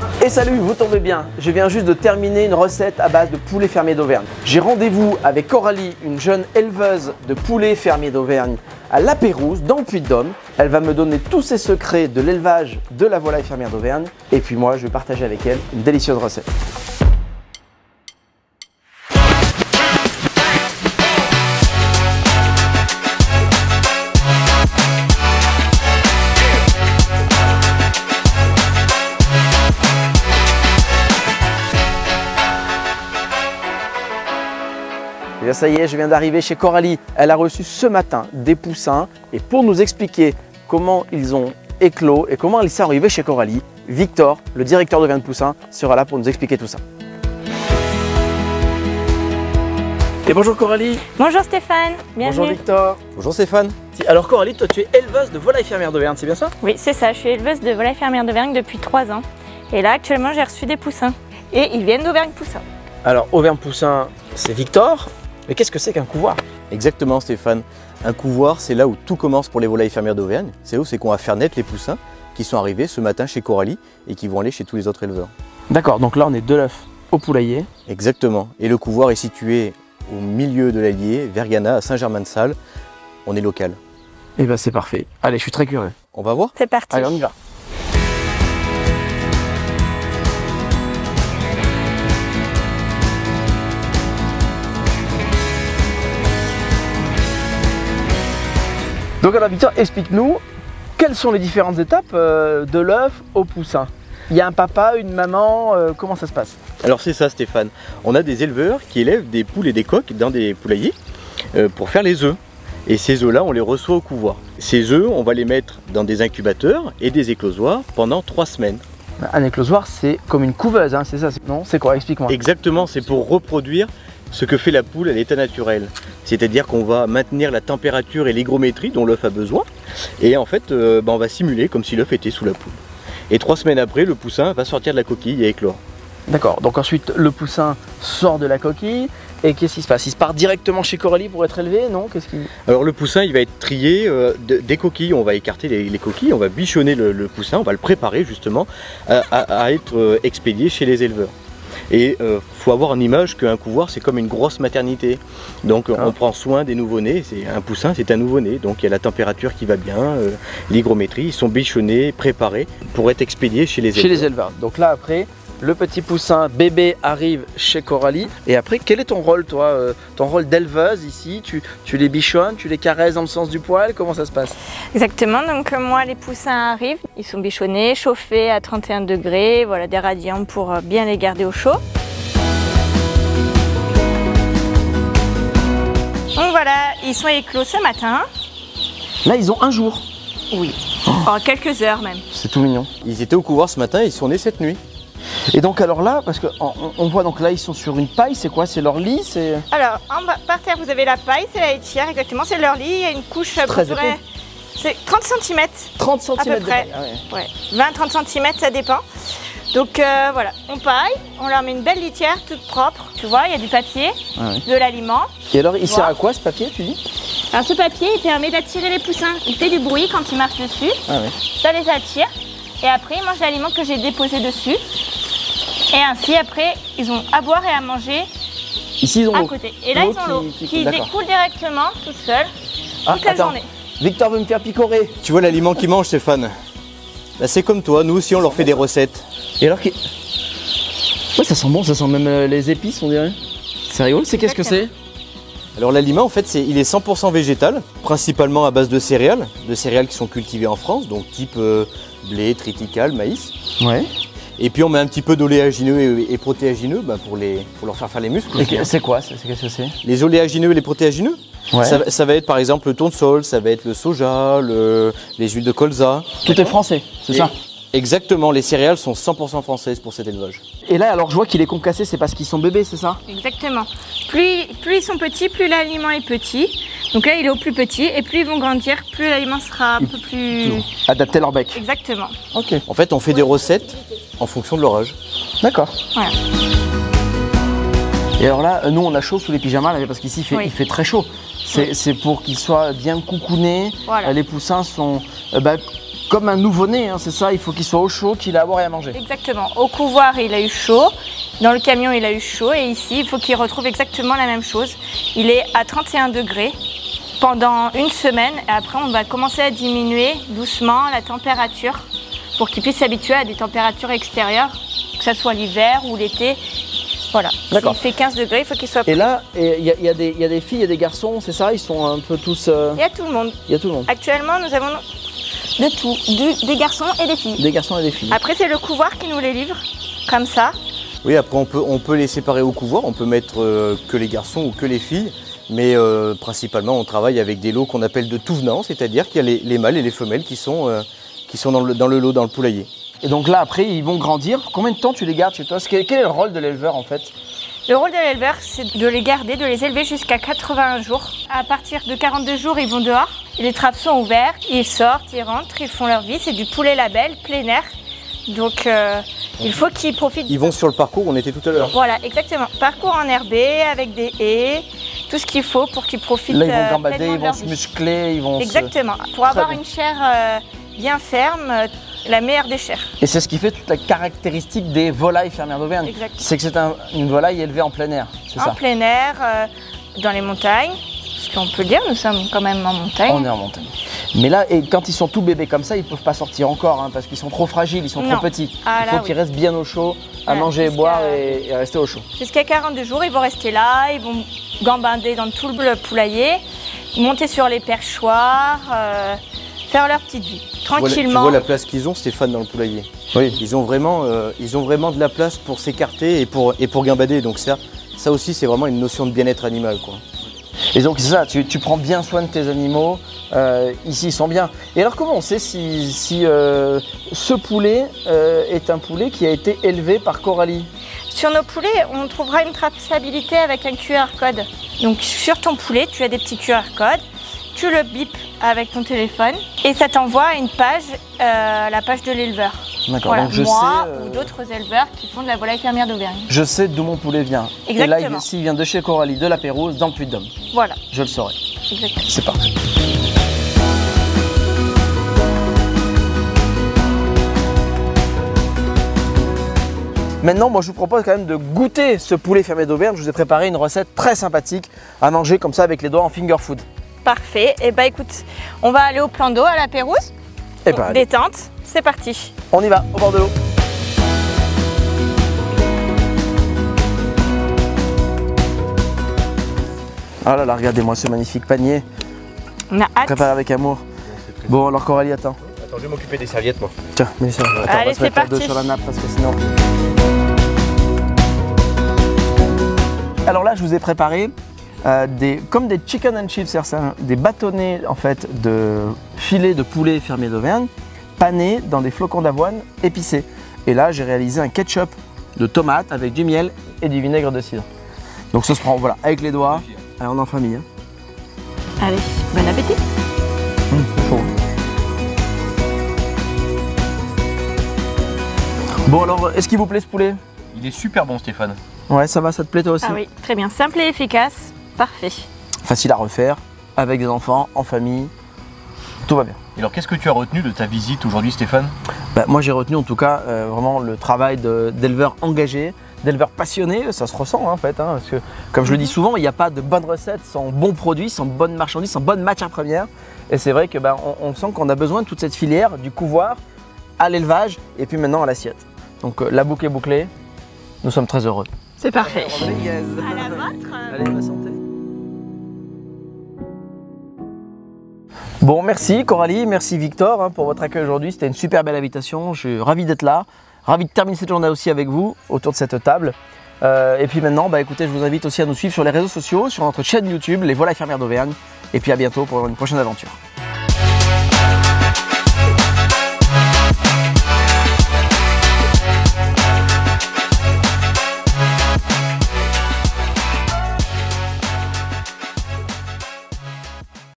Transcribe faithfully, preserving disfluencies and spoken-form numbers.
Et salut, vous tombez bien, je viens juste de terminer une recette à base de poulet fermier d'Auvergne. J'ai rendez-vous avec Coralie, une jeune éleveuse de poulet fermier d'Auvergne à La Pérouse, dans le Puy-de-Dôme. Elle va me donner tous ses secrets de l'élevage de la volaille fermière d'Auvergne. Et puis moi, je vais partager avec elle une délicieuse recette. Et bien ça y est, je viens d'arriver chez Coralie. Elle a reçu ce matin des poussins. Et pour nous expliquer comment ils ont éclos et comment ils sont arrivés chez Coralie, Victor, le directeur d'Auvergne Poussins, sera là pour nous expliquer tout ça. Et bonjour Coralie. Bonjour Stéphane, bienvenue. Bonjour Victor. Bonjour Stéphane. Alors Coralie, toi tu es éleveuse de volaille fermière d'Auvergne, c'est bien ça? Oui, c'est ça, je suis éleveuse de volaille fermière d'Auvergne depuis trois ans. Et là actuellement j'ai reçu des poussins. Et ils viennent d'Auvergne Poussins. Alors Auvergne Poussins, c'est Victor. Mais qu'est-ce que c'est qu'un couvoir? Exactement Stéphane. Un couvoir, c'est là où tout commence pour les volailles fermières d'Auvergne. C'est là où c'est qu'on va faire naître les poussins qui sont arrivés ce matin chez Coralie et qui vont aller chez tous les autres éleveurs. D'accord, donc là on est de l'œuf au poulailler. Exactement. Et le couvoir est situé au milieu de l'Allier, Vergana, à Saint-Germain-de-Salles. On est local. Et ben c'est parfait. Allez, je suis très curieux. On va voir? C'est parti. Allez, on y va. Donc alors Victor, explique-nous quelles sont les différentes étapes euh, de l'œuf au poussin. Il y a un papa, une maman, euh, comment ça se passe? Alors c'est ça Stéphane. On a des éleveurs qui élèvent des poules et des coqs dans des poulaillers euh, pour faire les œufs. Et ces œufs-là, on les reçoit au couvoir. Ces œufs, on va les mettre dans des incubateurs et des éclosoirs pendant trois semaines. Un éclosoir, c'est comme une couveuse, hein, c'est ça? Non, c'est quoi? Explique-moi. Exactement, c'est pour reproduire ce que fait la poule à l'état naturel. C'est-à-dire qu'on va maintenir la température et l'hygrométrie dont l'œuf a besoin. Et en fait, euh, bah, on va simuler comme si l'œuf était sous la poule. Et trois semaines après, le poussin va sortir de la coquille et éclore. D'accord, donc ensuite le poussin sort de la coquille. Et qu'est-ce qui se passe? Il se part directement chez Coralie pour être élevé, non? Qu'est-ce qui... Alors le poussin, il va être trié euh, de, des coquilles. On va écarter les, les coquilles, on va bichonner le, le poussin, on va le préparer justement à, à, à être euh, expédié chez les éleveurs. Et il euh, faut avoir en image qu'un couvoir c'est comme une grosse maternité. Donc ah. on prend soin des nouveau-nés, un poussin c'est un nouveau-né, donc il y a la température qui va bien, euh, l'hygrométrie, ils sont bichonnés, préparés pour être expédiés chez les éleveurs. Chez les éleveurs. Donc là après, le petit poussin bébé arrive chez Coralie. Et après, quel est ton rôle toi euh, ton rôle d'éleveuse ici? tu, tu les bichonnes, tu les caresses dans le sens du poil, comment ça se passe? Exactement, donc euh, moi les poussins arrivent, ils sont bichonnés, chauffés à trente et un degrés, voilà, des radiants pour bien les garder au chaud. Donc voilà, ils sont éclos ce matin. Là ils ont un jour? Oui, oh. En quelques heures même. C'est tout mignon. Ils étaient au couvoir ce matin et ils sont nés cette nuit. Et donc alors là, parce qu'on on voit donc là ils sont sur une paille, c'est quoi? C'est leur lit? Alors en bas, par terre vous avez la paille, c'est la laitière, exactement, c'est leur lit, il y a une couche à peu près, c'est trente centimètres. trente centimètres à peu près, de paille. Ah ouais. Ouais. vingt à trente centimètres, ça dépend. Donc euh, voilà, on paille, on leur met une belle litière toute propre, tu vois, il y a du papier, ah ouais. De l'aliment. Et alors il sert à quoi ce papier, tu dis? Alors ce papier il permet d'attirer les poussins, il fait du bruit quand ils marchent dessus, ah ouais. Ça les attire et après ils mangent l'aliment que j'ai déposé dessus. Et ainsi, après, ils ont à boire et à manger ici, ils ont à côté. Et là, ils ont l'eau qui, qui, qui découle directement, toute seule, ah, toute la attends. journée. Victor veut me faire picorer. Tu vois l'aliment qu'ils mangent, Stéphane? Bah, c'est comme toi, nous aussi, on leur fait des recettes. Et alors, qui... ouais, ça sent bon, ça sent même euh, les épices, on dirait. C'est rigolo, c'est qu'est-ce que c'est? Alors l'aliment, en fait, c'est, il est cent pour cent végétal, principalement à base de céréales, de céréales qui sont cultivées en France, donc type euh, blé, triticale, maïs. Ouais. Et puis on met un petit peu d'oléagineux et, et protéagineux bah, pour, les, pour leur faire faire les muscles. Et c'est quoi? Qu'est-ce que c'est? Les oléagineux et les protéagineux, ouais. ça, ça va être par exemple le tournesol, ça va être le soja, le, les huiles de colza. Tout est français, c'est ça? Exactement, les céréales sont cent pour cent françaises pour cet élevage. Et là, alors je vois qu'il est concassé, c'est parce qu'ils sont bébés, c'est ça? Exactement. Plus, plus ils sont petits, plus l'aliment est petit. Donc là, il est au plus petit, et plus ils vont grandir, plus l'aliment sera un peu plus... adapté à leur bec. Exactement. Ok. En fait, on fait des recettes en fonction de leur âge. D'accord. Voilà. Et alors là, nous on a chaud sous les pyjamas là, parce qu'ici il fait, oui. il fait très chaud. C'est oui. pour qu'ils soient bien coucounés. Voilà. Les poussins sont... Euh, bah, comme un nouveau-né, hein, c'est ça, il faut qu'il soit au chaud, qu'il ait à boire et à manger. Exactement. Au couvoir, il a eu chaud. Dans le camion, il a eu chaud. Et ici, il faut qu'il retrouve exactement la même chose. Il est à trente et un degrés pendant une semaine. Et après, on va commencer à diminuer doucement la température pour qu'il puisse s'habituer à des températures extérieures, que ce soit l'hiver ou l'été. Voilà. S'il fait quinze degrés, il faut qu'il soit prêt. Et là, il y, y, y a des filles, il y a des garçons, c'est ça? Ils sont un peu tous... Euh... Il y a tout le monde. Il y a tout le monde. Actuellement, nous avons de tout, du, des garçons et des filles. Des garçons et des filles. Après, c'est le couvoir qui nous les livre, comme ça. Oui, après, on peut, on peut les séparer au couvoir. On peut mettre euh, que les garçons ou que les filles. Mais euh, principalement, on travaille avec des lots qu'on appelle de tout venant, c'est-à-dire qu'il y a les, les mâles et les femelles qui sont, euh, qui sont dans, le, dans le lot, dans le poulailler. Et donc là, après, ils vont grandir. Combien de temps tu les gardes chez toi? Quel est le rôle de l'éleveur en fait? Le rôle de l'éleveur, c'est de les garder, de les élever jusqu'à quatre-vingts jours. À partir de quarante-deux jours, ils vont dehors. Les trappes sont ouvertes, ils sortent, ils rentrent, ils font leur vie. C'est du poulet label, plein air. Donc, euh, il faut qu'ils profitent. Ils vont sur le parcours où on était tout à l'heure. Voilà, exactement. Parcours enherbé, avec des haies, tout ce qu'il faut pour qu'ils profitent. Là, ils vont gambader, euh, ils vont se muscler, ils vont Exactement. Se... Pour avoir une chair euh, bien ferme, euh, la meilleure des chairs. Et c'est ce qui fait toute la caractéristique des volailles fermières d'Auvergne. C'est que c'est un, une volaille élevée en plein air, c'est ça? En plein air, euh, dans les montagnes. Parce qu'on peut dire, nous sommes quand même en montagne. On est en montagne. Mais là, et quand ils sont tout bébés comme ça, ils ne peuvent pas sortir encore, hein, parce qu'ils sont trop fragiles, ils sont non. trop petits. Ah, il faut oui. qu'ils restent bien au chaud, à voilà, manger et boire et, et rester au chaud. Jusqu'à quarante-deux jours, ils vont rester là, ils vont gambader dans tout le poulailler, monter sur les perchoirs, euh, faire leur petite vie, tranquillement. Tu vois, tu vois la place qu'ils ont, Stéphane, dans le poulailler. Oui. Ils ont vraiment, euh, ils ont vraiment de la place pour s'écarter et pour, et pour gambader. Donc ça, ça aussi, c'est vraiment une notion de bien-être animal, quoi. Et donc c'est ça, tu, tu prends bien soin de tes animaux, euh, ici ils sont bien. Et alors comment on sait si, si euh, ce poulet euh, est un poulet qui a été élevé par Coralie? Sur nos poulets, on trouvera une traçabilité avec un Q R code. Donc sur ton poulet, tu as des petits Q R codes, tu le bipes avec ton téléphone et ça t'envoie à une page, euh, la page de l'éleveur. D'accord, voilà, donc je moi sais, euh... ou d'autres éleveurs qui font de la volaille fermière d'Auvergne. Je sais d'où mon poulet vient. Exactement. Et là, s'il vient de chez Coralie, de la Pérouse, dans le Puy-de-Dôme. Voilà. Je le saurai. Exactement. C'est parfait. Maintenant, moi, je vous propose quand même de goûter ce poulet fermier d'Auvergne. Je vous ai préparé une recette très sympathique à manger comme ça avec les doigts en finger food. Parfait. Et bah écoute, on va aller au plan d'eau à la Pérouse. Et bah, détente, c'est parti. On y va, au bord de l'eau. Oh là là, regardez-moi ce magnifique panier. On a hâte. Préparé avec amour. Bon, alors Coralie, attends. Attends, je vais m'occuper des serviettes, moi. Tiens, mets ça. Attends, allez, c'est parti. Deux sur la nappe parce que sinon. Alors là, je vous ai préparé euh, des, comme des chicken and chips, c'est-à-dire des bâtonnets en fait de filets de poulet fermier d'Auvergne, panés dans des flocons d'avoine épicés. Et là, j'ai réalisé un ketchup de tomates avec du miel et du vinaigre de cidre. Donc ça se prend, voilà, avec les doigts. Allez, on est en famille. Hein. Allez, bon appétit. Mmh, c'est chaud. Bon alors, est-ce qu'il vous plaît ce poulet? Il est super bon, Stéphane. Ouais, ça va, ça te plaît toi aussi? Ah oui, très bien, simple et efficace, parfait. Facile à refaire, avec des enfants, en famille, tout va bien. Et alors, qu'est-ce que tu as retenu de ta visite aujourd'hui, Stéphane? Bah, moi, j'ai retenu en tout cas euh, vraiment le travail d'éleveurs engagés, d'éleveurs passionnés, ça se ressent hein, en fait, hein, parce que comme je le dis souvent, il n'y a pas de bonne recette sans bons produits, sans bonnes marchandises, sans bonnes matières premières. Et c'est vrai que bah, on, on sent qu'on a besoin de toute cette filière, du couvoir à l'élevage et puis maintenant à l'assiette. Donc euh, la boucle est bouclée, nous sommes très heureux. C'est parfait. Yes. À la vôtre. Allez, bonne santé. Bon, merci Coralie, merci Victor hein, pour votre accueil aujourd'hui. C'était une super belle invitation. Je suis ravi d'être là, ravi de terminer cette journée aussi avec vous autour de cette table. Euh, et puis maintenant, bah, écoutez, je vous invite aussi à nous suivre sur les réseaux sociaux, sur notre chaîne YouTube, Les Volailles Fermières d'Auvergne. Et puis à bientôt pour une prochaine aventure.